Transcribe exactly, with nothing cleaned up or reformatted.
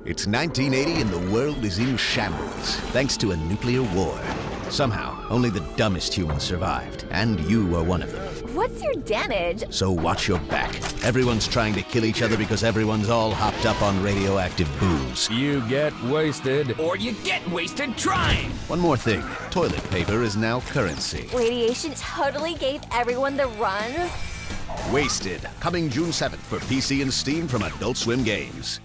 It's nineteen eighty and the world is in shambles, thanks to a nuclear war. Somehow, only the dumbest humans survived, and you are one of them. What's your damage? So watch your back. Everyone's trying to kill each other because everyone's all hopped up on radioactive booze. You get wasted. Or you get wasted trying! One more thing, toilet paper is now currency. Radiation totally gave everyone the runs. Wasted, coming June seventh for P C and Steam from Adult Swim Games.